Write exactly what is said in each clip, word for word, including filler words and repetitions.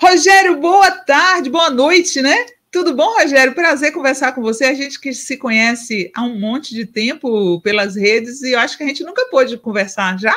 Rogério, boa tarde, boa noite, né? Tudo bom, Rogério? Prazer conversar com você. A gente que se conhece há um monte de tempo pelas redes e eu acho que a gente nunca pôde conversar já.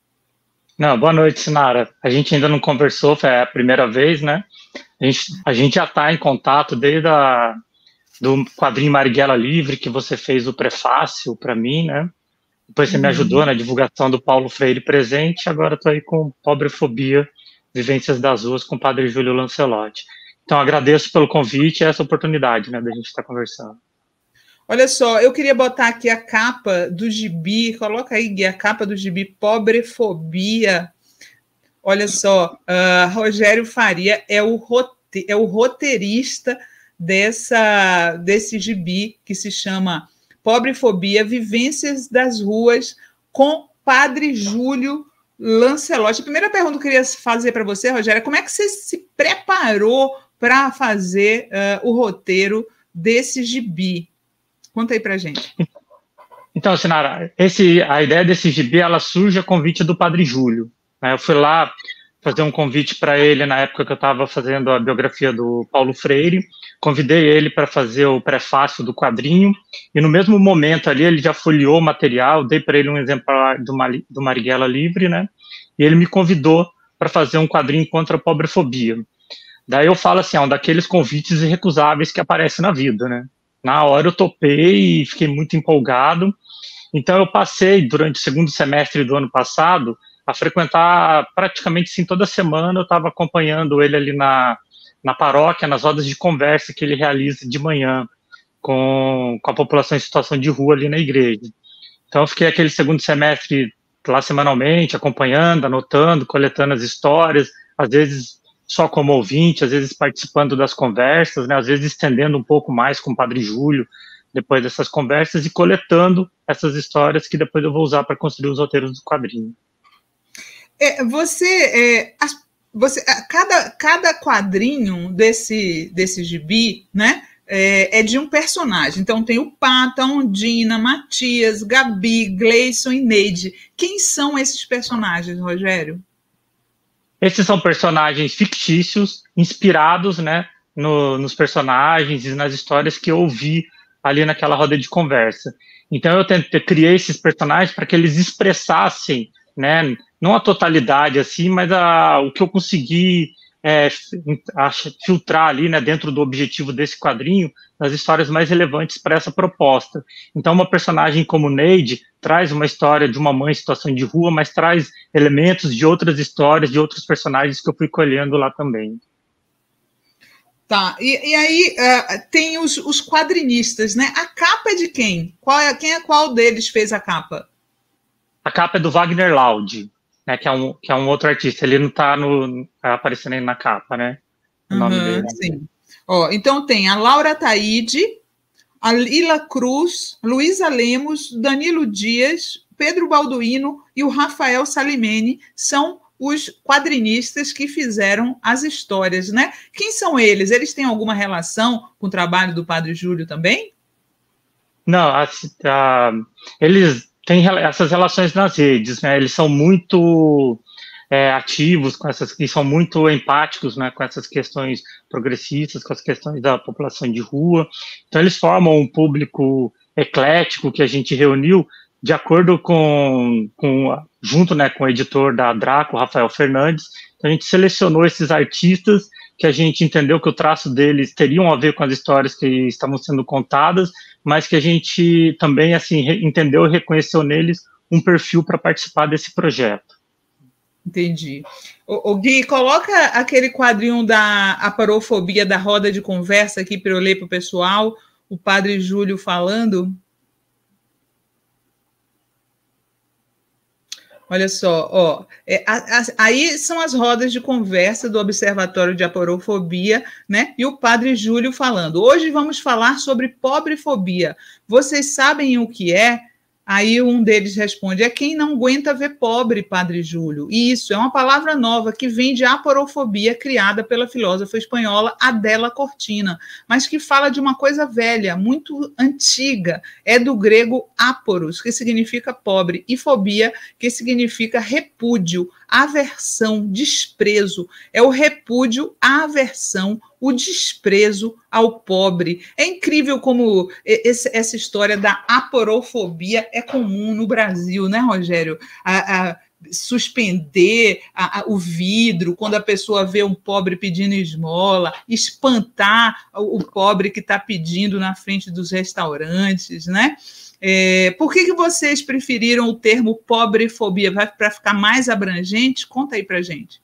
Não, boa noite, Sinara. A gente ainda não conversou, foi a primeira vez, né? A gente, a gente já está em contato desde a, do quadrinho Marighella Livre, que você fez o prefácio para mim, né? Depois você uhum. me ajudou na divulgação do Paulo Freire Presente, agora estou aí com Pobrefobia, Vivências das Ruas, com o Padre Júlio Lancelotti. Então, agradeço pelo convite e essa oportunidade, né, da gente estar conversando. Olha só, eu queria botar aqui a capa do gibi, coloca aí, Gui, a capa do gibi Pobrefobia. Olha só, uh, Rogério Faria é o, rote é o roteirista dessa, desse gibi que se chama Pobrefobia, Vivências das Ruas, com Padre Júlio Lancelotti. A primeira pergunta que eu queria fazer para você, Rogério, é como é que você se preparou para fazer uh, o roteiro desse gibi? Conta aí para a gente. Então, Sinara, esse, a ideia desse gibi, ela surge a convite do Padre Júlio. Né? Eu fui lá fazer um convite para ele na época que eu estava fazendo a biografia do Paulo Freire, convidei ele para fazer o prefácio do quadrinho, e no mesmo momento ali ele já folheou o material, dei para ele um exemplar do, do Marighella Livre, né? E ele me convidou para fazer um quadrinho contra a pobrefobia. Daí eu falo assim, é um daqueles convites irrecusáveis que aparecem na vida, né? Na hora eu topei e fiquei muito empolgado, então eu passei durante o segundo semestre do ano passado a frequentar praticamente sim, toda semana, eu estava acompanhando ele ali na, na paróquia, nas rodas de conversa que ele realiza de manhã com, com a população em situação de rua ali na igreja. Então eu fiquei aquele segundo semestre lá semanalmente, acompanhando, anotando, coletando as histórias, às vezes só como ouvinte, às vezes participando das conversas, né, às vezes estendendo um pouco mais com o Padre Júlio, depois dessas conversas, e coletando essas histórias que depois eu vou usar para construir os roteiros do quadrinho. É, você, é, as, você cada, cada quadrinho desse, desse gibi, né, é, é de um personagem. Então tem o Pato, a Ondina, Matias, Gabi, Gleison e Neide. Quem são esses personagens, Rogério? Esses são personagens fictícios, inspirados, né, no, nos personagens e nas histórias que eu ouvi ali naquela roda de conversa. Então eu tentei, criei esses personagens para que eles expressassem, né, não a totalidade assim, mas a, o que eu consegui é, a, filtrar ali, né, dentro do objetivo desse quadrinho, nas histórias mais relevantes para essa proposta. Então uma personagem como Neide traz uma história de uma mãe em situação de rua, mas traz elementos de outras histórias, de outros personagens que eu fui colhendo lá também. Tá, e, e aí uh, tem os, os quadrinistas, né? A capa é de quem? Qual é, quem é qual deles fez a capa? A capa é do Wagner Laude, né, que é um, que é um outro artista. Ele não está tá aparecendo aí na capa, né? O uhum, nome dele. Sim. Ó, então tem a Laura Taide, a Lila Cruz, Luísa Lemos, Danilo Dias, Pedro Balduino e o Rafael Salimene são os quadrinistas que fizeram as histórias, né? Quem são eles? Eles têm alguma relação com o trabalho do Padre Júlio também? Não, a, a, eles têm essas relações nas redes, né? Eles são muito é, ativos com essas, e são muito empáticos, né, com essas questões progressistas, com as questões da população de rua. Então eles formam um público eclético que a gente reuniu de acordo com, com junto, né, com o editor da Draco, Rafael Fernandes. Então a gente selecionou esses artistas que a gente entendeu que o traço deles teriam a ver com as histórias que estavam sendo contadas, mas que a gente também assim entendeu e reconheceu neles um perfil para participar desse projeto. Entendi. O, o Gui, coloca aquele quadrinho da aparofobia da roda de conversa aqui para eu ler para o pessoal, o Padre Júlio falando. Olha só, ó, é, a, a, aí são as rodas de conversa do Observatório de Aporofobia, né? E o Padre Júlio falando. Hoje vamos falar sobre pobrefobia. Vocês sabem o que é? Aí um deles responde, é quem não aguenta ver pobre, Padre Júlio. E isso é uma palavra nova que vem de aporofobia criada pela filósofa espanhola Adela Cortina, mas que fala de uma coisa velha, muito antiga. É do grego aporos, que significa pobre, e fobia, que significa repúdio, aversão, desprezo. É o repúdio, a aversão, o desprezo ao pobre. É incrível como esse, essa história da aporofobia é comum no Brasil, né, Rogério? A, a suspender a, a, o vidro quando a pessoa vê um pobre pedindo esmola, espantar o, o pobre que está pedindo na frente dos restaurantes, né? É, por que, que vocês preferiram o termo pobrefobia? Vai para ficar mais abrangente? Conta aí para gente.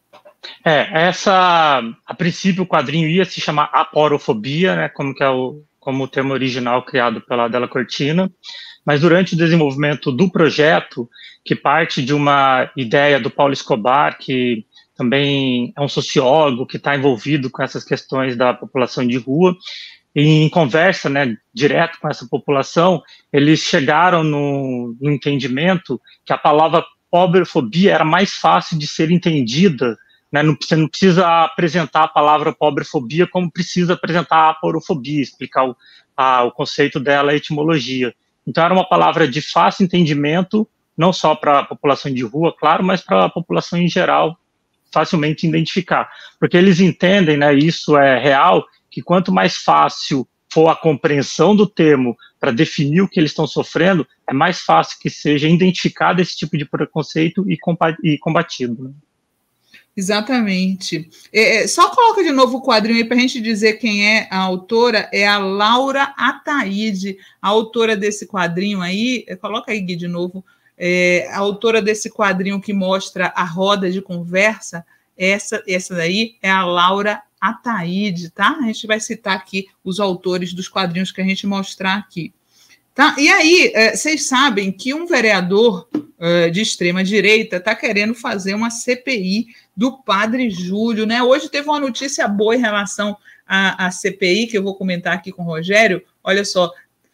É, essa, a princípio o quadrinho ia se chamar aporofobia, né, como, que é o, como o termo original criado pela Adela Cortina, mas durante o desenvolvimento do projeto, que parte de uma ideia do Paulo Escobar, que também é um sociólogo que está envolvido com essas questões da população de rua, e em conversa, né, direto com essa população, eles chegaram no, no entendimento que a palavra pobrefobia era mais fácil de ser entendida, né, não, você não precisa apresentar a palavra pobrefobia como precisa apresentar a aporofobia, explicar o, a, o conceito dela, a etimologia. Então era uma palavra de fácil entendimento, não só para a população de rua, claro, mas para a população em geral, facilmente identificar. Porque eles entendem, né, isso é real, que quanto mais fácil for a compreensão do termo para definir o que eles estão sofrendo, é mais fácil que seja identificado esse tipo de preconceito e combatido. Né? Exatamente. É, só coloca de novo o quadrinho aí para a gente dizer quem é a autora. É a Laura Ataíde, a autora desse quadrinho aí. Coloca aí, Gui, de novo. É, a autora desse quadrinho que mostra a roda de conversa. Essa, essa daí é a Laura Ataíde, tá? A gente vai citar aqui os autores dos quadrinhos que a gente mostrar aqui. Tá? E aí, é, vocês sabem que um vereador é, de extrema-direita está querendo fazer uma C P I do Padre Júlio, né? Hoje teve uma notícia boa em relação à, à C P I, que eu vou comentar aqui com o Rogério. Olha só,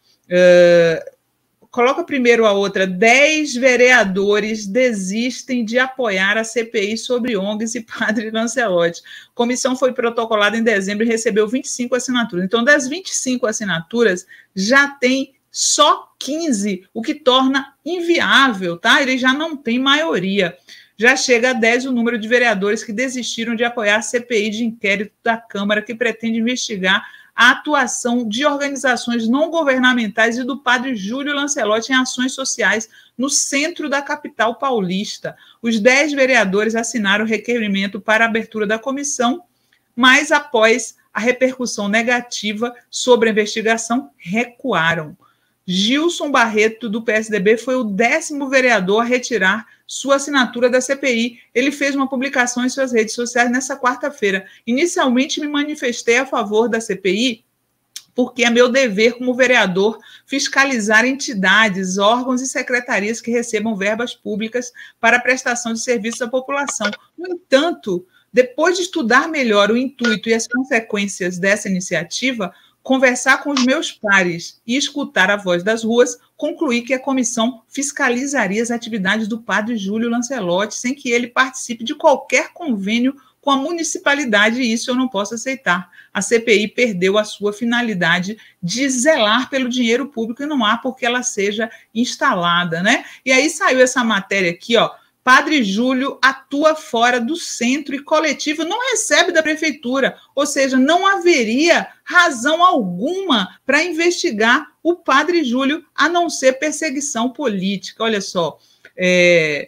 é, coloca primeiro a outra. Dez vereadores desistem de apoiar a C P I sobre O N Gs e Padre Lancelotti. A comissão foi protocolada em dezembro e recebeu vinte e cinco assinaturas. Então, das vinte e cinco assinaturas, já tem só quinze, o que torna inviável, tá? Ele já não tem maioria. Já chega a dez o número de vereadores que desistiram de apoiar a C P I de inquérito da Câmara, que pretende investigar a atuação de organizações não governamentais e do Padre Júlio Lancelotti em ações sociais no centro da capital paulista. Os dez vereadores assinaram o requerimento para a abertura da comissão, mas após a repercussão negativa sobre a investigação, recuaram. Gilson Barreto, do P S D B, foi o décimo vereador a retirar sua assinatura da C P I. Ele fez uma publicação em suas redes sociais nessa quarta-feira. Inicialmente, me manifestei a favor da C P I, porque é meu dever como vereador fiscalizar entidades, órgãos e secretarias que recebam verbas públicas para prestação de serviços à população. No entanto, depois de estudar melhor o intuito e as consequências dessa iniciativa, conversar com os meus pares e escutar a voz das ruas, concluí que a comissão fiscalizaria as atividades do Padre Júlio Lancelotti sem que ele participe de qualquer convênio com a municipalidade, e isso eu não posso aceitar. A C P I perdeu a sua finalidade de zelar pelo dinheiro público e não há por que ela seja instalada, né? E aí saiu essa matéria aqui, ó. Padre Júlio atua fora do centro e coletivo não recebe da prefeitura, ou seja, não haveria razão alguma para investigar o Padre Júlio, a não ser perseguição política. Olha só, é...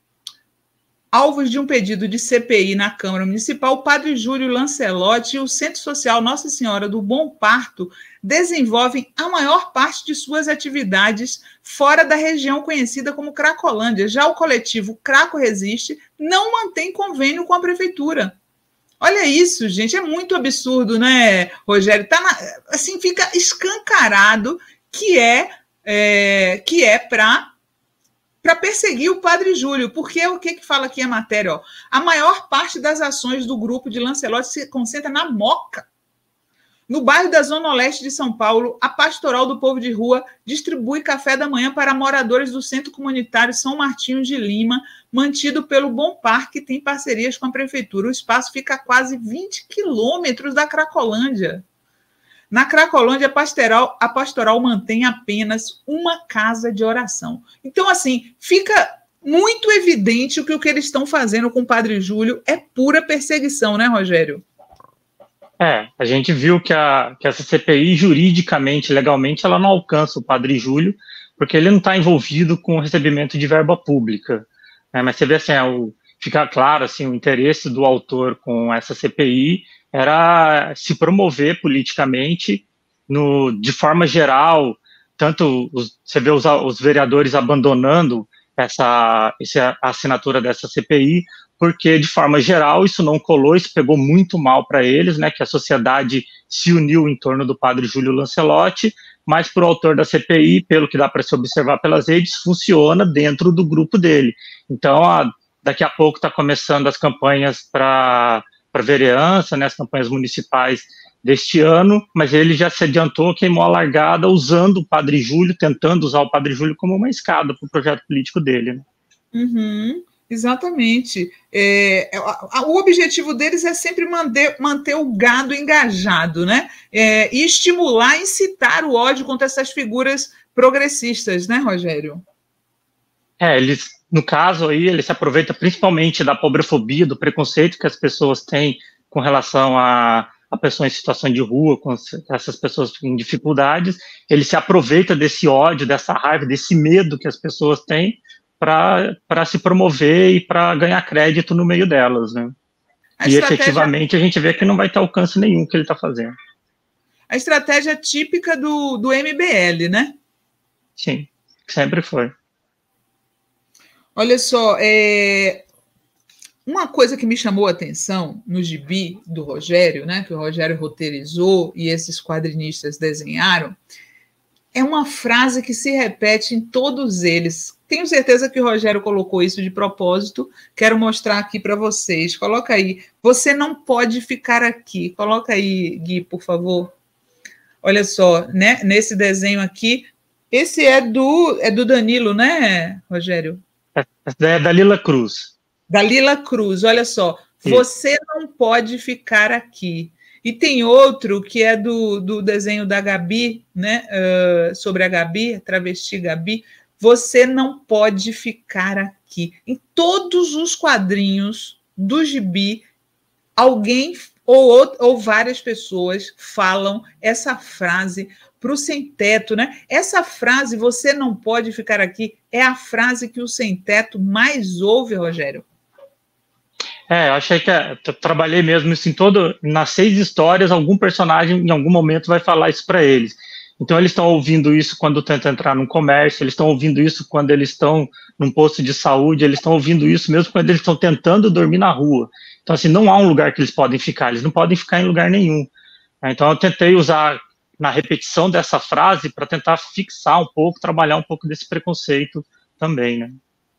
alvos de um pedido de C P I na Câmara Municipal, o Padre Júlio Lancelotti e o Centro Social Nossa Senhora do Bom Parto desenvolvem a maior parte de suas atividades fora da região conhecida como Cracolândia. Já o coletivo Craco Resiste não mantém convênio com a prefeitura. Olha isso, gente, é muito absurdo, né, Rogério? Tá na, assim, fica escancarado que é, é, que é para para perseguir o Padre Júlio, porque o que, que fala aqui a matéria? Ó? A maior parte das ações do grupo de Lancelotti se concentra na Moca. No bairro da Zona Leste de São Paulo, a Pastoral do Povo de Rua distribui café da manhã para moradores do Centro Comunitário São Martinho de Lima, mantido pelo Bom Par, que tem parcerias com a Prefeitura. O espaço fica a quase vinte quilômetros da Cracolândia. Na Cracolândia, a pastoral, a pastoral mantém apenas uma casa de oração. Então, assim, fica muito evidente que o que eles estão fazendo com o Padre Júlio é pura perseguição, né, Rogério? É, a gente viu que, a, que essa C P I, juridicamente, legalmente, ela não alcança o Padre Júlio, porque ele não está envolvido com o recebimento de verba pública. Né? Mas você vê assim, é, o, fica claro, assim, o interesse do autor com essa C P I era se promover politicamente, no, de forma geral, tanto os, você vê os, os vereadores abandonando essa, essa assinatura dessa C P I, porque, de forma geral, isso não colou, isso pegou muito mal para eles, né, que a sociedade se uniu em torno do Padre Júlio Lancelotti, mas para o autor da C P I, pelo que dá para se observar pelas redes, funciona dentro do grupo dele. Então, a, daqui a pouco está começando as campanhas para para vereança, né, as campanhas municipais deste ano, mas ele já se adiantou, queimou a largada usando o Padre Júlio, tentando usar o Padre Júlio como uma escada para o projeto político dele. Né? Uhum, exatamente. É, o objetivo deles é sempre manter, manter o gado engajado, né? É, e estimular, incitar o ódio contra essas figuras progressistas, né, Rogério? É, eles, no caso aí, ele se aproveita principalmente da pobrefobia, do preconceito que as pessoas têm com relação a, a pessoas em situação de rua, com essas pessoas em dificuldades. Ele se aproveita desse ódio, dessa raiva, desse medo que as pessoas têm para se promover e para ganhar crédito no meio delas, né? A e estratégia... efetivamente a gente vê que não vai ter alcance nenhum que ele está fazendo. A estratégia típica do, do M B L, né? Sim, sempre foi. Olha só, é... uma coisa que me chamou a atenção no gibi do Rogério, né, que o Rogério roteirizou e esses quadrinistas desenharam, é uma frase que se repete em todos eles. Tenho certeza que o Rogério colocou isso de propósito. Quero mostrar aqui para vocês. Coloca aí. Você não pode ficar aqui. Coloca aí, Gui, por favor. Olha só, né? Nesse desenho aqui. Esse é do, é do Danilo, né, Rogério? É da Lila Cruz. Da Lila Cruz. Olha só. Sim. Você não pode ficar aqui. E tem outro que é do, do desenho da Gabi, né? Uh, sobre a Gabi, travesti Gabi. Você não pode ficar aqui. Em todos os quadrinhos do gibi, alguém ou, ou várias pessoas falam essa frase para o sem-teto, né? Essa frase, você não pode ficar aqui, é a frase que o sem-teto mais ouve, Rogério. É, eu achei que eu trabalhei mesmo isso em todo, nas seis histórias, algum personagem em algum momento vai falar isso para eles. Então, eles estão ouvindo isso quando tentam entrar num comércio, eles estão ouvindo isso quando eles estão num posto de saúde, eles estão ouvindo isso mesmo quando eles estão tentando dormir na rua. Então, assim, não há um lugar que eles podem ficar, eles não podem ficar em lugar nenhum. Então, eu tentei usar na repetição dessa frase para tentar fixar um pouco, trabalhar um pouco desse preconceito também, né?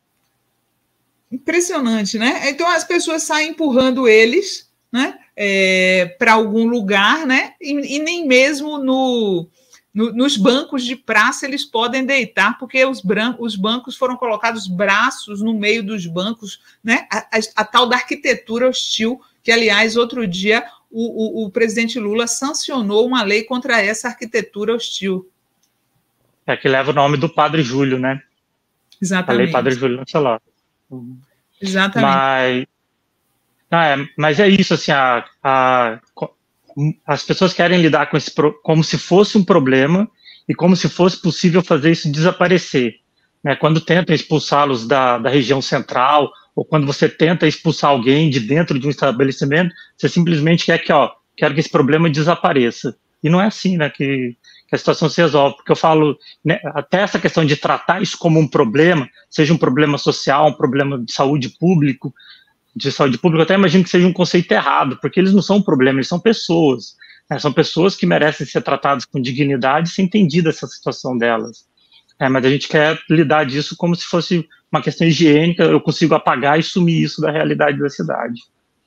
Impressionante, né? Então, as pessoas saem empurrando eles, né, é, para algum lugar, né? E, e nem mesmo no... No, nos bancos de praça eles podem deitar, porque os, bran os bancos foram colocados braços no meio dos bancos, né? A, a, a tal da arquitetura hostil, que, aliás, outro dia o, o, o presidente Lula sancionou uma lei contra essa arquitetura hostil. É que leva o nome do Padre Júlio, né? Exatamente. A lei Padre Júlio Lancelotti. Exatamente. Mas, não, é, mas é isso, assim, a... a as pessoas querem lidar com isso como se fosse um problema e como se fosse possível fazer isso desaparecer. Né? Quando tentam expulsá-los da, da região central, ou quando você tenta expulsar alguém de dentro de um estabelecimento, você simplesmente quer que, ó, quero que esse problema desapareça. E não é assim, né, que, que a situação se resolve. Porque eu falo, né, até essa questão de tratar isso como um problema, seja um problema social, um problema de saúde público, de saúde pública, eu até imagino que seja um conceito errado, porque eles não são um problema, eles são pessoas, né? São pessoas que merecem ser tratadas com dignidade e ser entendida essa situação delas. É, mas a gente quer lidar disso como se fosse uma questão higiênica, eu consigo apagar e sumir isso da realidade da cidade.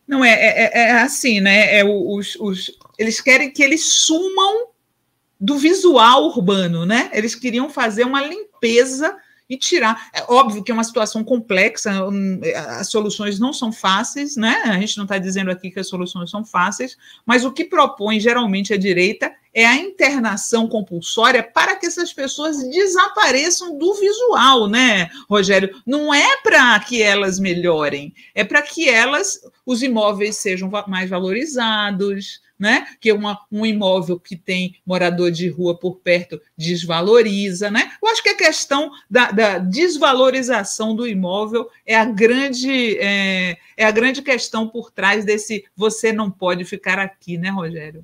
Não, é, é, é assim, né? É, os, os, eles querem que eles sumam do visual urbano, né? Eles queriam fazer uma limpeza e tirar. É óbvio que é uma situação complexa, as soluções não são fáceis, né? A gente não está dizendo aqui que as soluções são fáceis, mas o que propõe geralmente a direita é a internação compulsória para que essas pessoas desapareçam do visual, né, Rogério? Não é para que elas melhorem, é para que elas, os imóveis sejam mais valorizados, né? Que uma, um imóvel que tem morador de rua por perto desvaloriza, né? Eu acho que a questão da, da desvalorização do imóvel é a grande é, é a grande questão por trás desse você não pode ficar aqui, né, Rogério?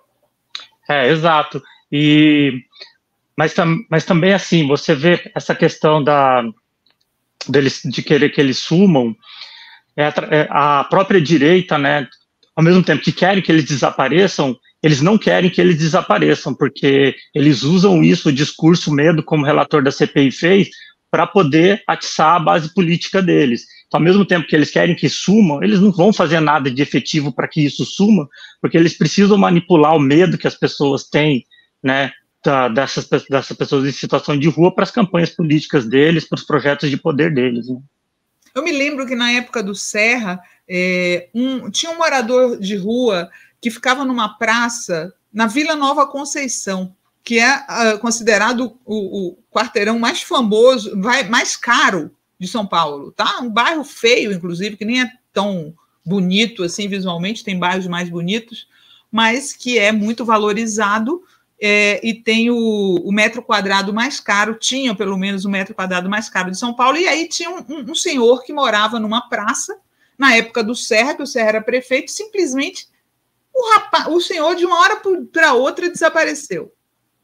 É, exato. E mas, mas também assim, você vê essa questão da deles de querer que eles sumam, é a, é a própria direita, né? Ao mesmo tempo que querem que eles desapareçam, eles não querem que eles desapareçam, porque eles usam isso, o discurso medo, como o relator da C P I fez, para poder atiçar a base política deles. Então, ao mesmo tempo que eles querem que sumam, eles não vão fazer nada de efetivo para que isso suma, porque eles precisam manipular o medo que as pessoas têm, né, da, dessas, dessas pessoas em situação de rua para as campanhas políticas deles, para os projetos de poder deles, né? Eu me lembro que na época do Serra, é, um, tinha um morador de rua que ficava numa praça na Vila Nova Conceição, que é uh, considerado o, o quarteirão mais famoso, vai, mais caro de São Paulo, tá? Um bairro feio, inclusive, que nem é tão bonito assim visualmente, tem bairros mais bonitos, mas que é muito valorizado. É, e tem o, o metro quadrado mais caro, tinha pelo menos o metro quadrado mais caro de São Paulo, e aí tinha um, um, um senhor que morava numa praça, na época do Serra, que o Serra era prefeito, simplesmente o, rapaz, o senhor, de uma hora para outra, desapareceu.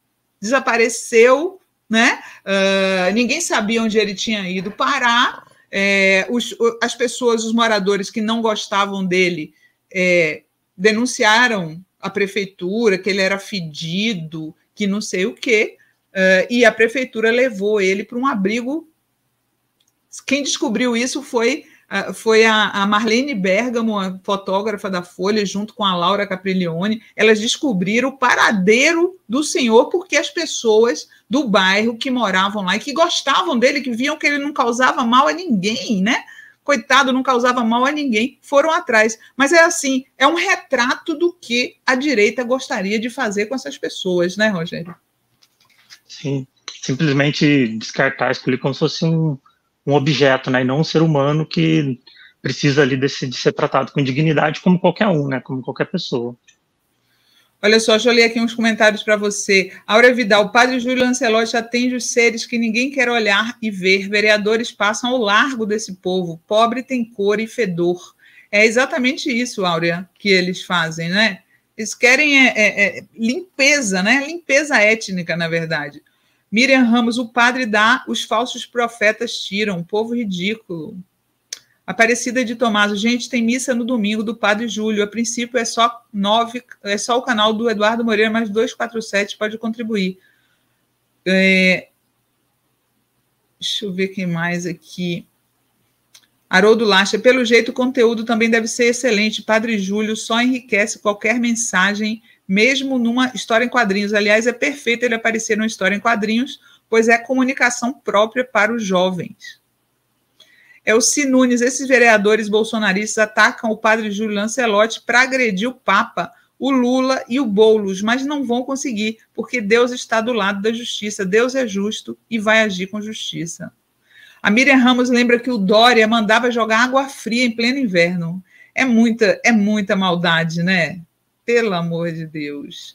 Desapareceu, né? Uh, ninguém sabia onde ele tinha ido parar, é, os, as pessoas, os moradores que não gostavam dele, é, denunciaram a prefeitura, que ele era fedido, que não sei o quê, uh, e a prefeitura levou ele para um abrigo. Quem descobriu isso foi, uh, foi a, a Marlene Bergamo, a fotógrafa da Folha, junto com a Laura Capriglione. Elas descobriram o paradeiro do senhor, porque as pessoas do bairro que moravam lá e que gostavam dele, que viam que ele não causava mal a ninguém, né? Coitado, não causava mal a ninguém, foram atrás. Mas é assim, é um retrato do que a direita gostaria de fazer com essas pessoas, né, Rogério? Sim, simplesmente descartar, escolher como se fosse um, um objeto, né, e não um ser humano que precisa ali desse, de ser tratado com dignidade como qualquer um, né, como qualquer pessoa. Olha só, deixa eu ler aqui uns comentários para você. Áurea Vidal, o padre Júlio Lancelotti atende os seres que ninguém quer olhar e ver. Vereadores passam ao largo desse povo. Pobre tem cor e fedor. É exatamente isso, Áurea, que eles fazem, né? Eles querem é, é, é, limpeza, né? Limpeza étnica, na verdade. Miriam Ramos, o padre dá, os falsos profetas tiram. Povo ridículo. Aparecida de Tomaso, gente, tem missa no domingo do Padre Júlio. A princípio é só nove, é só o canal do Eduardo Moreira, mas duzentos e quarenta e sete pode contribuir. É, deixa eu ver quem mais aqui. Haroldo Lacha, pelo jeito o conteúdo também deve ser excelente. Padre Júlio só enriquece qualquer mensagem, mesmo numa história em quadrinhos. Aliás, é perfeito ele aparecer numa história em quadrinhos, pois é comunicação própria para os jovens. É o Sinunes, esses vereadores bolsonaristas atacam o padre Júlio Lancelotti para agredir o Papa, o Lula e o Boulos, mas não vão conseguir, porque Deus está do lado da justiça. Deus é justo e vai agir com justiça. A Miriam Ramos lembra que o Dória mandava jogar água fria em pleno inverno. É muita, é muita maldade, né? Pelo amor de Deus.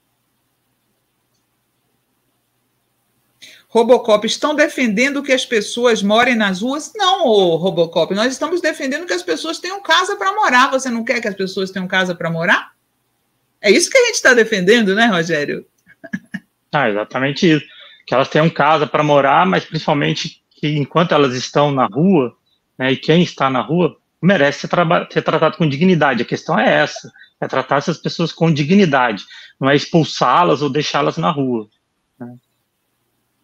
Robocop, estão defendendo que as pessoas morem nas ruas? Não, ô, Robocop, nós estamos defendendo que as pessoas tenham casa para morar. Você não quer que as pessoas tenham casa para morar? É isso que a gente está defendendo, né, Rogério? Ah, exatamente isso. Que elas tenham casa para morar, mas principalmente que enquanto elas estão na rua, né, e quem está na rua, merece ser, ser tratado com dignidade. A questão é essa, é tratar essas pessoas com dignidade, não é expulsá-las ou deixá-las na rua, né?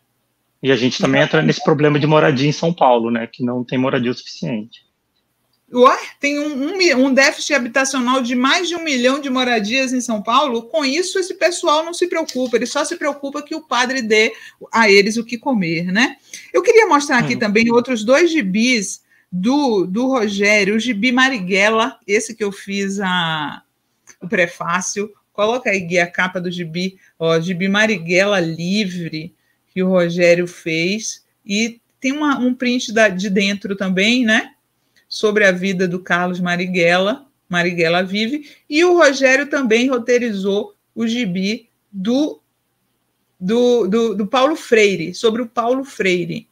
E a gente também entra nesse problema de moradia em São Paulo, né, que não tem moradia o suficiente. Ué, tem um, um, um déficit habitacional de mais de um milhão de moradias em São Paulo. Com isso, esse pessoal não se preocupa, ele só se preocupa que o padre dê a eles o que comer, né? Eu queria mostrar aqui hum. também outros dois gibis do, do Rogério, o gibi Marighella, esse que eu fiz a, o prefácio. Coloca aí, Gui, a capa do gibi, ó, gibi Marighella Livre, que o Rogério fez, e tem uma, um print da, de dentro também, né? Sobre a vida do Carlos Marighella, Marighella Vive, e o Rogério também roteirizou o gibi do, do, do, do Paulo Freire, sobre o Paulo Freire.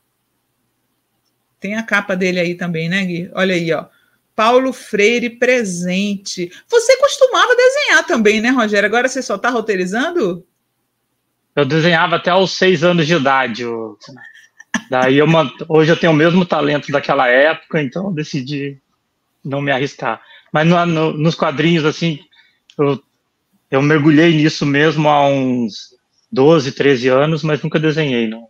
Tem a capa dele aí também, né, Gui? Olha aí, ó. Paulo Freire presente. Você costumava desenhar também, né, Rogério? Agora você só está roteirizando? Eu desenhava até aos seis anos de idade. Eu... Daí eu, hoje eu tenho o mesmo talento daquela época, então eu decidi não me arriscar. Mas no, no, nos quadrinhos, assim, eu, eu mergulhei nisso mesmo há uns doze, treze anos, mas nunca desenhei, não.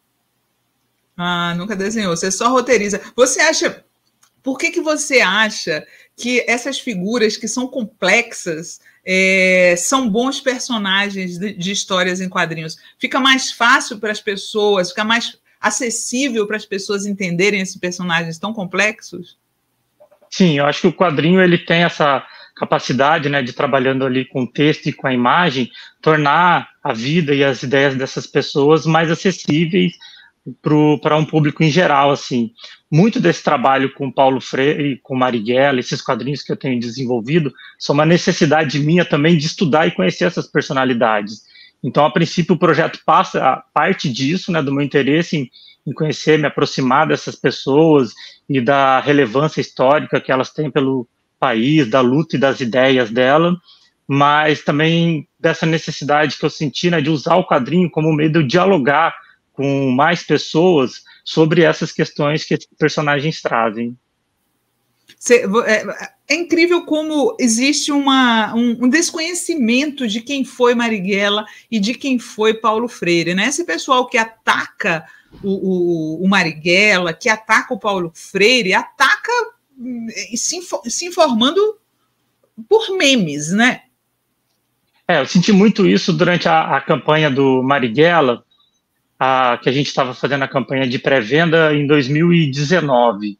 Ah, nunca desenhou, você só roteiriza. Você acha, por que que você acha que essas figuras que são complexas é, são bons personagens de, de histórias em quadrinhos? Fica mais fácil para as pessoas, fica mais acessível para as pessoas entenderem esses personagens tão complexos? Sim, eu acho que o quadrinho ele tem essa capacidade, né, de trabalhando ali com o texto e com a imagem, tornar a vida e as ideias dessas pessoas mais acessíveis para um público em geral, assim. Muito desse trabalho com Paulo Freire, com Marighella, esses quadrinhos que eu tenho desenvolvido, são uma necessidade minha também de estudar e conhecer essas personalidades. Então, a princípio, o projeto passa a parte disso, né, do meu interesse em, em conhecer, me aproximar dessas pessoas e da relevância histórica que elas têm pelo país, da luta e das ideias dela, mas também dessa necessidade que eu senti, né, de usar o quadrinho como meio de dialogar com mais pessoas sobre essas questões que esses personagens trazem. É incrível como existe uma, um, um desconhecimento de quem foi Marighella e de quem foi Paulo Freire, né? Esse pessoal que ataca o, o, o Marighella, que ataca o Paulo Freire, ataca se, se informando por memes, né? É, eu senti muito isso durante a, a campanha do Marighella, a, que a gente estava fazendo a campanha de pré-venda em dois mil e dezenove.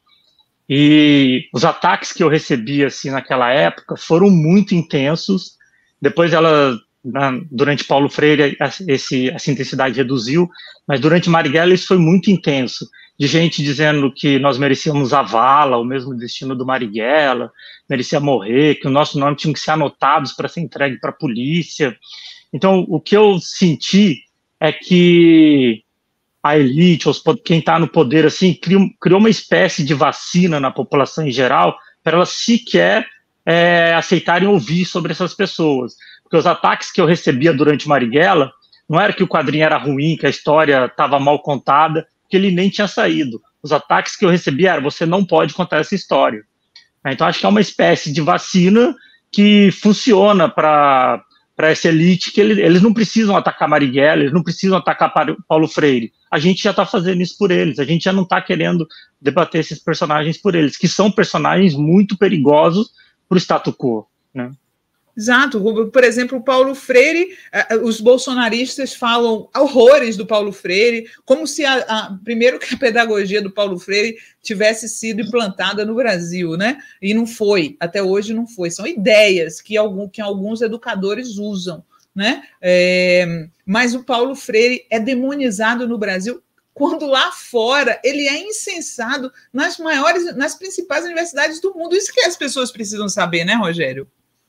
E os ataques que eu recebi assim naquela época foram muito intensos. Depois ela, na, durante Paulo Freire, esse, essa intensidade reduziu, mas durante Marighella isso foi muito intenso, de gente dizendo que nós merecíamos a vala, o mesmo destino do Marighella, merecia morrer, que o nosso nome tinha que ser anotados para ser entregue para a polícia. Então, o que eu senti é que a elite, quem está no poder, assim, criou, criou uma espécie de vacina na população em geral para elas sequer é, aceitarem ouvir sobre essas pessoas. Porque os ataques que eu recebia durante Marighella não era que o quadrinho era ruim, que a história estava mal contada, que ele nem tinha saído. Os ataques que eu recebia eram: você não pode contar essa história. Então, acho que é uma espécie de vacina que funciona para para essa elite, que ele, eles não precisam atacar Marighella, eles não precisam atacar Paulo Freire. A gente já está fazendo isso por eles, a gente já não está querendo debater esses personagens por eles, que são personagens muito perigosos para o status quo, né? Exato. Por exemplo, o Paulo Freire, os bolsonaristas falam horrores do Paulo Freire, como se, a, a, primeiro, que a pedagogia do Paulo Freire tivesse sido implantada no Brasil, né? E não foi, até hoje não foi. São ideias que, algum, que alguns educadores usam, né? É, mas o Paulo Freire é demonizado no Brasil, quando lá fora ele é incensado nas maiores, nas principais universidades do mundo. Isso que as pessoas precisam saber, né, Rogério?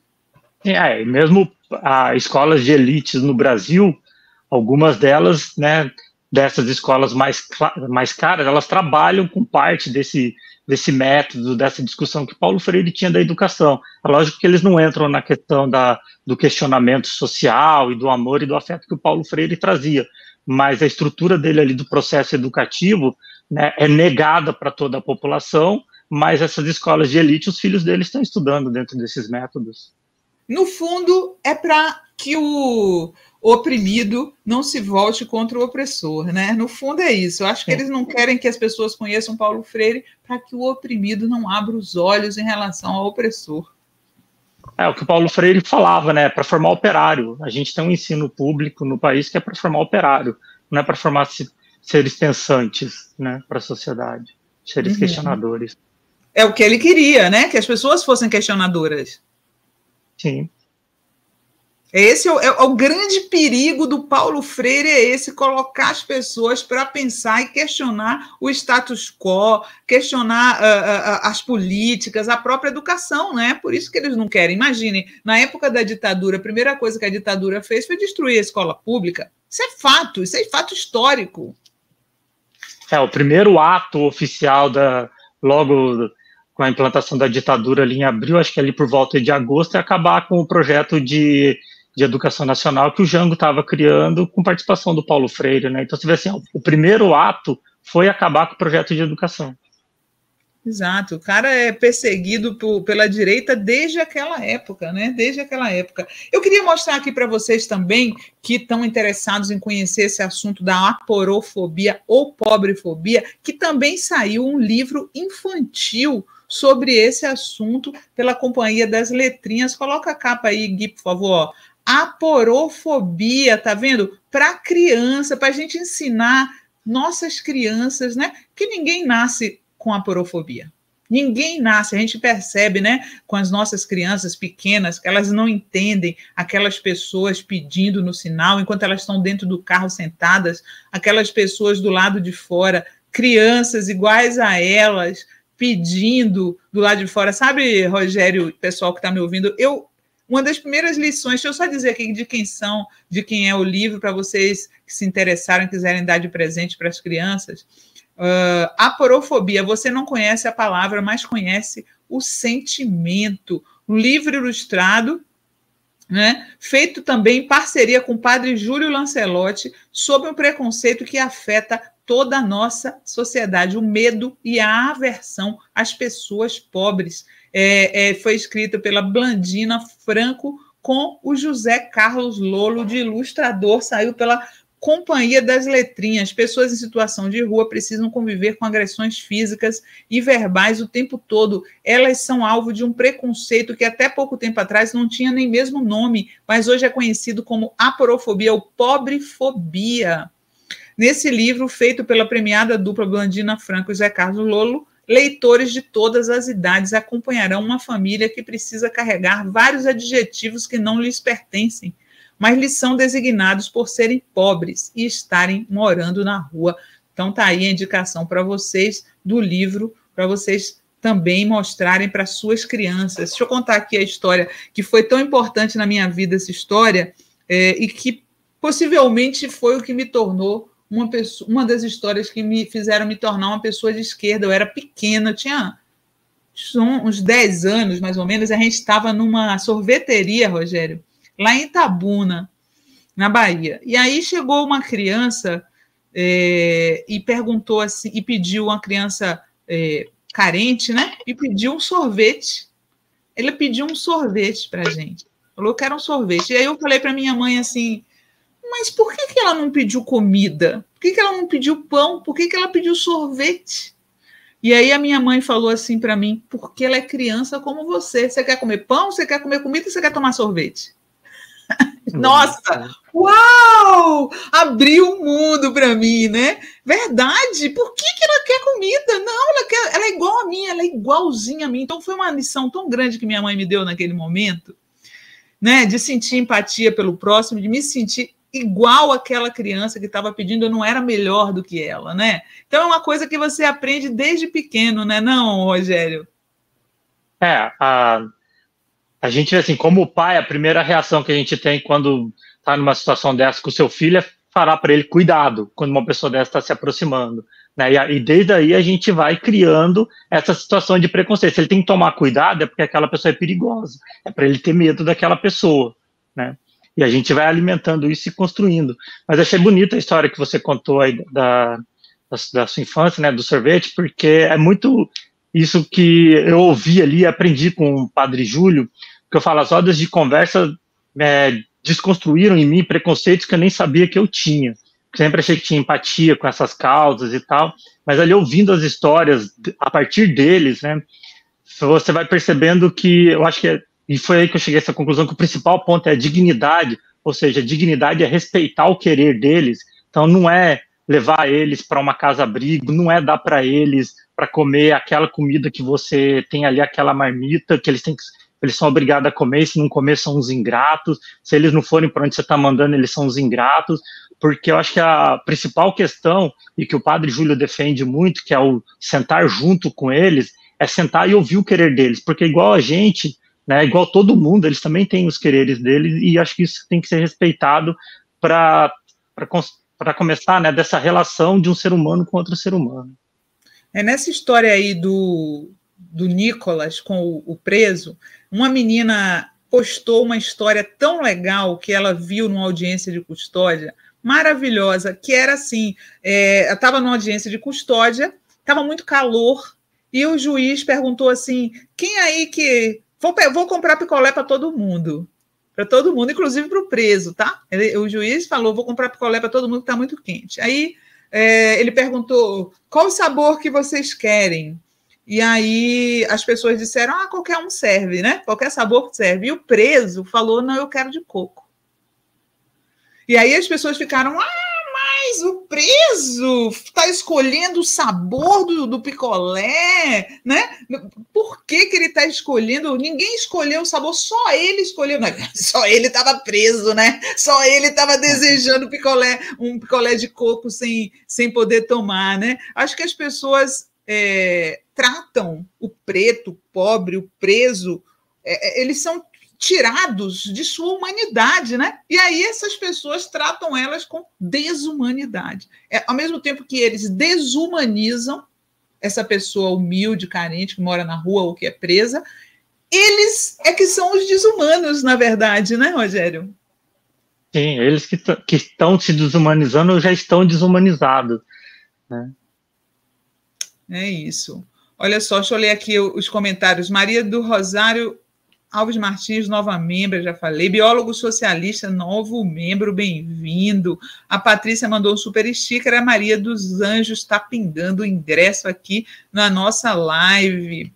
É, mesmo as escolas de elites no Brasil, algumas delas, né, dessas escolas mais, mais caras, elas trabalham com parte desse, desse método, dessa discussão que Paulo Freire tinha da educação. É lógico que eles não entram na questão da, do questionamento social e do amor e do afeto que o Paulo Freire trazia, mas a estrutura dele ali do processo educativo, né, é negada para toda a população, mas essas escolas de elite, os filhos deles estão estudando dentro desses métodos. No fundo, é para que o oprimido não se volte contra o opressor, né? No fundo é isso. Eu acho que eles não querem que as pessoas conheçam Paulo Freire para que o oprimido não abra os olhos em relação ao opressor. É o que o Paulo Freire falava, né? Para formar operário. A gente tem um ensino público no país que é para formar operário, não é para formar seres pensantes, né? Para a sociedade, seres uhum. questionadores. É o que ele queria, né? Que as pessoas fossem questionadoras. Sim. Esse é o, é o grande perigo do Paulo Freire, é esse, colocar as pessoas para pensar e questionar o status quo, questionar uh, uh, as políticas, a própria educação, né? Por isso que eles não querem. Imaginem, na época da ditadura, a primeira coisa que a ditadura fez foi destruir a escola pública. Isso é fato, isso é fato histórico. É, o primeiro ato oficial, da, logo com a implantação da ditadura ali em abril, acho que ali por volta de agosto, é acabar com o projeto de, de educação nacional que o Jango estava criando com participação do Paulo Freire, né? Então, você vê assim, ó, o primeiro ato foi acabar com o projeto de educação. Exato, o cara é perseguido por, pela direita desde aquela época, né? Desde aquela época. Eu queria mostrar aqui para vocês também que estão interessados em conhecer esse assunto da aporofobia ou pobrefobia, que também saiu um livro infantil sobre esse assunto pela Companhia das Letrinhas. Coloca a capa aí, Gui, por favor. Aporofobia, tá vendo? Para criança, para a gente ensinar nossas crianças, né? Que ninguém nasce com aporofobia. Ninguém nasce, a gente percebe, né, com as nossas crianças pequenas, que elas não entendem aquelas pessoas pedindo no sinal, enquanto elas estão dentro do carro sentadas, aquelas pessoas do lado de fora, crianças iguais a elas, pedindo do lado de fora. Sabe, Rogério, pessoal que está me ouvindo, eu, uma das primeiras lições, deixa eu só dizer aqui de quem são, de quem é o livro, para vocês que se interessaram, quiserem dar de presente para as crianças. Uh, aporofobia, você não conhece a palavra, mas conhece o sentimento. Um livro ilustrado, né, feito também em parceria com o padre Júlio Lancelotti, sobre um preconceito que afeta toda a nossa sociedade, o medo e a aversão às pessoas pobres. É, é, foi escrito pela Blandina Franco com o José Carlos Lolo de ilustrador, saiu pela Companhia das Letrinhas. Pessoas em situação de rua precisam conviver com agressões físicas e verbais o tempo todo. Elas são alvo de um preconceito que até pouco tempo atrás não tinha nem mesmo nome, mas hoje é conhecido como aporofobia ou pobrefobia. Nesse livro, feito pela premiada dupla Blandina Franco e Zé Carlos Lolo, leitores de todas as idades acompanharão uma família que precisa carregar vários adjetivos que não lhes pertencem, mas lhes são designados por serem pobres e estarem morando na rua. Então tá aí a indicação para vocês do livro, para vocês também mostrarem para suas crianças. Deixa eu contar aqui a história que foi tão importante na minha vida, essa história, é, e que possivelmente foi o que me tornou uma, pessoa, uma das histórias que me fizeram me tornar uma pessoa de esquerda. Eu era pequena, eu tinha uns dez anos, mais ou menos, a gente estava numa sorveteria, Rogério, lá em Itabuna, na Bahia. E aí chegou uma criança é, e perguntou assim, e pediu, uma criança é, carente, né? E pediu um sorvete. Ele pediu um sorvete para a gente. Falou que era um sorvete. E aí eu falei para minha mãe assim, mas por que, que ela não pediu comida? Por que, que ela não pediu pão? Por que, que ela pediu sorvete? E aí a minha mãe falou assim para mim, porque ela é criança como você. Você quer comer pão, você quer comer comida, você quer tomar sorvete? Nossa, uau! Abriu um mundo para mim, né? Verdade, por que, que ela quer comida? Não, ela, quer, ela é igual a mim, ela é igualzinha a mim. Então foi uma lição tão grande que minha mãe me deu naquele momento, né? De sentir empatia pelo próximo, de me sentir igual àquela criança que estava pedindo, eu não era melhor do que ela, né? Então é uma coisa que você aprende desde pequeno, né? Não, Rogério? É, a... A gente vê assim, como pai, a primeira reação que a gente tem quando está numa situação dessa com o seu filho é falar para ele cuidado quando uma pessoa dessa está se aproximando, né? E, e desde aí a gente vai criando essa situação de preconceito. Se ele tem que tomar cuidado é porque aquela pessoa é perigosa, é para ele ter medo daquela pessoa, né? E a gente vai alimentando isso e construindo. Mas achei bonita a história que você contou aí da, da, da sua infância, né, do sorvete, porque é muito isso que eu ouvi ali, aprendi com o Padre Júlio, porque que eu falo, as rodas de conversa é, desconstruíram em mim preconceitos que eu nem sabia que eu tinha. Sempre achei que tinha empatia com essas causas e tal, mas ali ouvindo as histórias a partir deles, né, você vai percebendo que, eu acho que, é, e foi aí que eu cheguei a essa conclusão, que o principal ponto é a dignidade, ou seja, a dignidade é respeitar o querer deles, então não é levar eles para uma casa-abrigo, não é dar para eles para comer aquela comida que você tem ali, aquela marmita, que eles têm que, eles são obrigados a comer, e se não comer são os ingratos, se eles não forem para onde você está mandando, eles são os ingratos, porque eu acho que a principal questão, e que o Padre Júlio defende muito, que é o sentar junto com eles, é sentar e ouvir o querer deles, porque igual a gente, né, igual todo mundo, eles também têm os quereres deles, e acho que isso tem que ser respeitado para para começar, né, dessa relação de um ser humano com outro ser humano. É nessa história aí do, do Nicolas com o, o preso, uma menina postou uma história tão legal que ela viu numa audiência de custódia, maravilhosa, que era assim, é, estava numa audiência de custódia, estava muito calor, e o juiz perguntou assim, quem aí que... Vou, vou comprar picolé para todo mundo. Para todo mundo, inclusive para o preso, tá? Ele, o juiz falou, vou comprar picolé para todo mundo que está muito quente. Aí é, ele perguntou, qual o sabor que vocês querem? E aí as pessoas disseram, ah, qualquer um serve, né? Qualquer sabor serve. E o preso falou, não, eu quero de coco. E aí as pessoas ficaram, ah, mas o preso está escolhendo o sabor do, do picolé, né? Por que, que ele está escolhendo? Ninguém escolheu o sabor, só ele escolheu. Não, só ele estava preso, né? Só ele estava desejando picolé, um picolé de coco sem, sem poder tomar, né? Acho que as pessoas é, tratam o preto, o pobre, o preso, é, eles são tirados de sua humanidade, né? E aí essas pessoas tratam elas com desumanidade. É, ao mesmo tempo que eles desumanizam essa pessoa humilde, carente, que mora na rua ou que é presa, eles é que são os desumanos, na verdade, né, Rogério? Sim, eles que, que estão se desumanizando já estão desumanizados, né? É isso. Olha só, deixa eu ler aqui os comentários. Maria do Rosário Alves Martins, nova membro, já falei. Biólogo socialista, novo membro, bem-vindo. A Patrícia mandou um super sticker. A Maria dos Anjos está pingando o ingresso aqui na nossa live.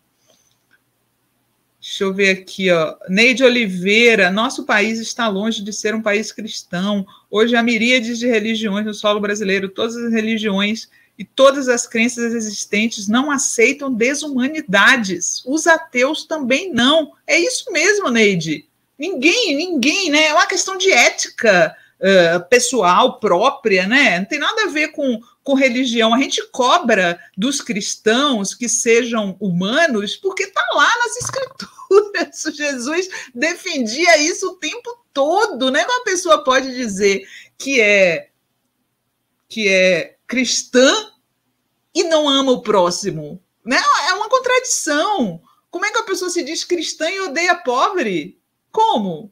Deixa eu ver aqui, ó. Neide Oliveira, nosso país está longe de ser um país cristão. Hoje há miríades de religiões no solo brasileiro, todas as religiões e todas as crenças existentes não aceitam desumanidades. Os ateus também não. É isso mesmo, Neide. Ninguém, ninguém, né? É uma questão de ética uh, pessoal, própria, né? Não tem nada a ver com, com religião. A gente cobra dos cristãos que sejam humanos porque está lá nas escrituras. Jesus defendia isso o tempo todo, né? Uma pessoa pode dizer que é, que é cristã e não ama o próximo, né? É uma contradição. Como é que a pessoa se diz cristã e odeia pobre? Como?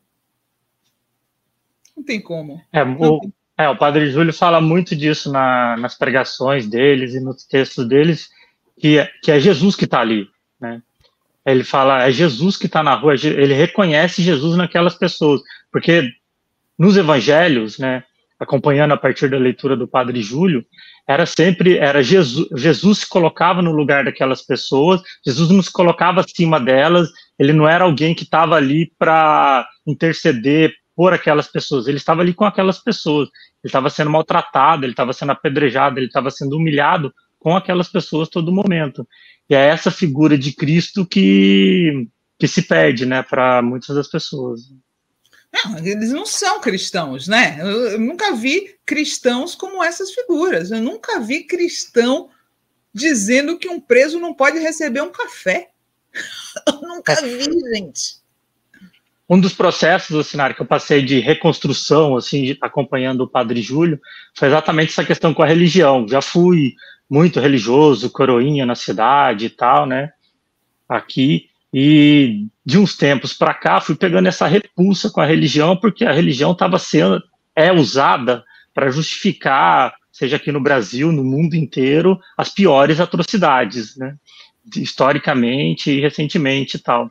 Não tem como. É, o, tem. É, o Padre Júlio fala muito disso na, nas pregações deles e nos textos deles, que é, que é Jesus que está ali, né? Ele fala, é Jesus que está na rua, ele reconhece Jesus naquelas pessoas, porque nos evangelhos, né, acompanhando a partir da leitura do Padre Júlio, era sempre, era Jesus, Jesus se colocava no lugar daquelas pessoas, Jesus não se colocava acima delas, ele não era alguém que estava ali para interceder por aquelas pessoas, ele estava ali com aquelas pessoas, ele estava sendo maltratado, ele estava sendo apedrejado, ele estava sendo humilhado com aquelas pessoas todo momento. E é essa figura de Cristo que, que se perde, né, para muitas das pessoas. Não, eles não são cristãos, né? Eu, eu nunca vi cristãos como essas figuras. Eu nunca vi cristão dizendo que um preso não pode receber um café. Eu nunca vi, gente. Um dos processos, assim, que eu passei de reconstrução, assim, acompanhando o Padre Júlio, foi exatamente essa questão com a religião. Já fui muito religioso, coroinha na cidade e tal, né? Aqui. E de uns tempos para cá, fui pegando essa repulsa com a religião, porque a religião estava sendo, é usada para justificar, seja aqui no Brasil, no mundo inteiro, as piores atrocidades, né? Historicamente e recentemente e tal.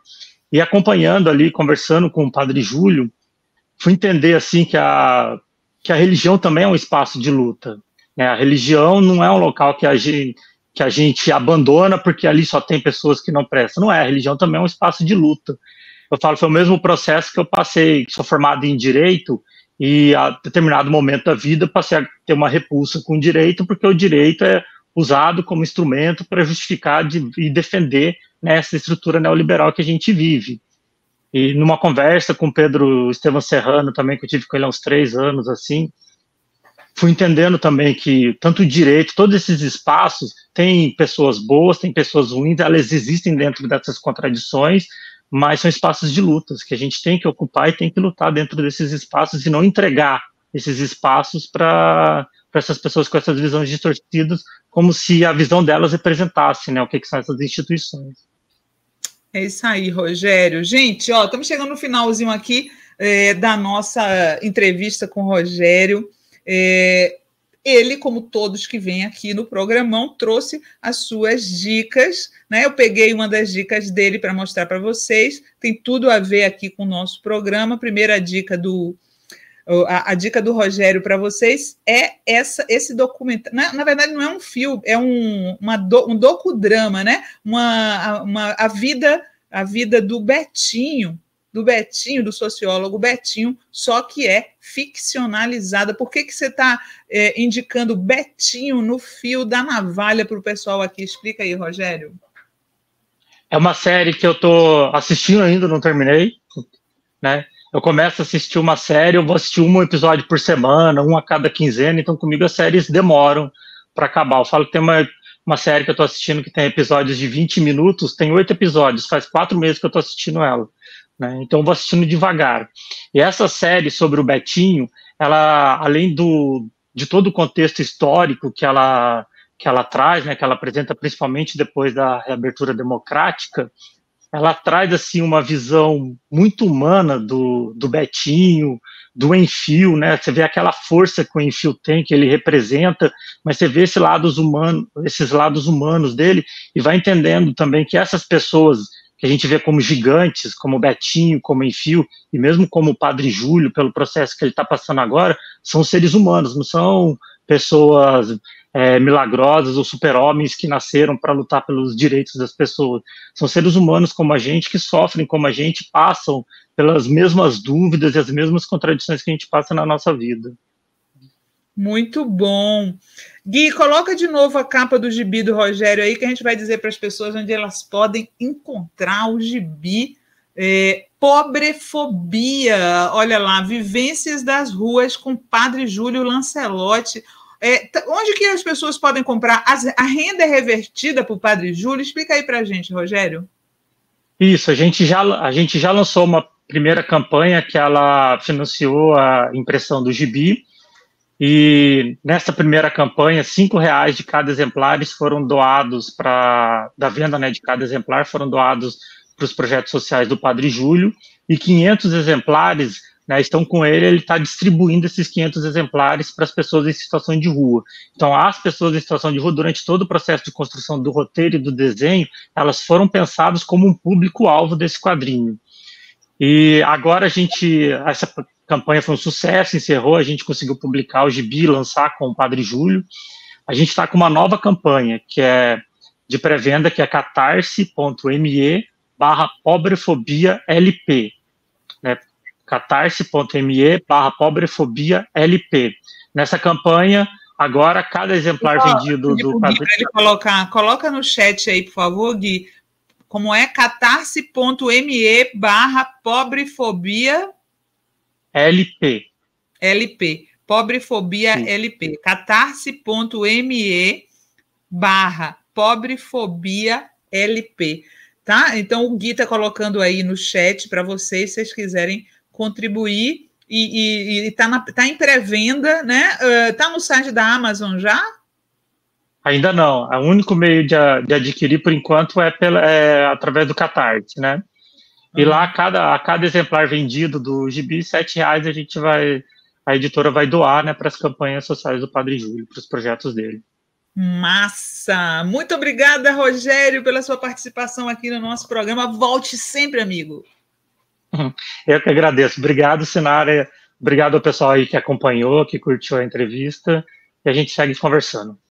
E acompanhando ali, conversando com o Padre Júlio, fui entender assim que a, que a religião também é um espaço de luta, né? A religião não é um local que a gente, que a gente abandona porque ali só tem pessoas que não prestam. Não é, a religião também é um espaço de luta. Eu falo, foi o mesmo processo que eu passei, sou formado em Direito, e a determinado momento da vida passei a ter uma repulsa com o direito, porque o direito é usado como instrumento para justificar de, e defender, né, essa estrutura neoliberal que a gente vive. E numa conversa com o Pedro Estevam Serrano também, que eu tive com ele há uns três anos, assim, fui entendendo também que tanto o direito, todos esses espaços, tem pessoas boas, tem pessoas ruins, elas existem dentro dessas contradições, mas são espaços de lutas que a gente tem que ocupar e tem que lutar dentro desses espaços e não entregar esses espaços para essas pessoas com essas visões distorcidas, como se a visão delas representasse, né, o que, que são essas instituições. É isso aí, Rogério. Gente, ó, estamos chegando no finalzinho aqui é, da nossa entrevista com o Rogério. É, ele, como todos que vêm aqui no programão, trouxe as suas dicas, né? Eu peguei uma das dicas dele para mostrar para vocês, tem tudo a ver aqui com o nosso programa. A primeira dica do, a, a dica do Rogério para vocês é essa, esse documentário. Na, na verdade, não é um filme, é um, uma do, um docudrama, né? Uma, uma, a, vida, a vida do Betinho, do Betinho, do sociólogo Betinho, só que é ficcionalizada. Por que, que você está é, indicando Betinho no fio da navalha para o pessoal aqui? Explica aí, Rogério. É uma série que eu estou assistindo ainda, não terminei, né? Eu começo a assistir uma série, eu vou assistir um episódio por semana, um a cada quinzena, então comigo as séries demoram para acabar. Eu falo que tem uma, uma série que eu estou assistindo que tem episódios de vinte minutos, tem oito episódios, faz quatro meses que eu estou assistindo ela. Né? Então, eu vou assistindo devagar. E essa série sobre o Betinho, ela, além do, de todo o contexto histórico que ela, que ela traz, né, que ela apresenta principalmente depois da reabertura democrática, ela traz assim, uma visão muito humana do, do Betinho, do Enfio, né? Você vê aquela força que o Enfio tem, que ele representa, mas você vê esse lados humano, esses lados humanos dele e vai entendendo também que essas pessoas que a gente vê como gigantes, como Betinho, como Enfio, e mesmo como o Padre Júlio, pelo processo que ele está passando agora, são seres humanos, não são pessoas é, milagrosas ou super-homens que nasceram para lutar pelos direitos das pessoas. São seres humanos como a gente, que sofrem como a gente, passam pelas mesmas dúvidas e as mesmas contradições que a gente passa na nossa vida. Muito bom. Gui, coloca de novo a capa do gibi do Rogério aí, que a gente vai dizer para as pessoas onde elas podem encontrar o gibi. É, Pobrefobia, olha lá, Vivências das Ruas com Padre Júlio Lancelotti. É, onde que as pessoas podem comprar? A renda é revertida para o Padre Júlio? Explica aí para a gente, Rogério. Isso, a gente, já, a gente já lançou uma primeira campanha que ela financiou a impressão do gibi. E nessa primeira campanha, cinco reais de cada exemplar foram doados para, da venda, né, de cada exemplar, foram doados para os projetos sociais do Padre Júlio, e quinhentos exemplares, né, estão com ele, ele está distribuindo esses quinhentos exemplares para as pessoas em situação de rua. Então, as pessoas em situação de rua, durante todo o processo de construção do roteiro e do desenho, elas foram pensadas como um público-alvo desse quadrinho. E agora a gente, essa campanha foi um sucesso, encerrou, a gente conseguiu publicar o gibi, lançar com o Padre Júlio. A gente está com uma nova campanha, que é de pré-venda, que é catarse.me barra pobrefobia LP. Né? catarse.me barra pobrefobia LP. Nessa campanha, agora, cada exemplar Ó, vendido do Padre Júlio... Ele colocar, coloca no chat aí, por favor, Gui, como é catarse.me barra pobrefobia LP. LP. Pobrefobia Sim. LP. catarse.me barra pobrefobia LP. Tá? Então, o Gui está colocando aí no chat para vocês, se vocês quiserem contribuir. E está tá em pré-venda, né? Está uh, no site da Amazon já? Ainda não. O único meio de, de adquirir, por enquanto, é, pela, é através do Catarse, né? E uhum. lá, a cada, a cada exemplar vendido do gibi, sete reais a gente vai, a editora vai doar, né, para as campanhas sociais do Padre Júlio, para os projetos dele. Massa! Muito obrigada, Rogério, pela sua participação aqui no nosso programa. Volte sempre, amigo. Eu que agradeço. Obrigado, Sinara. Obrigado ao pessoal aí que acompanhou, que curtiu a entrevista. E a gente segue conversando.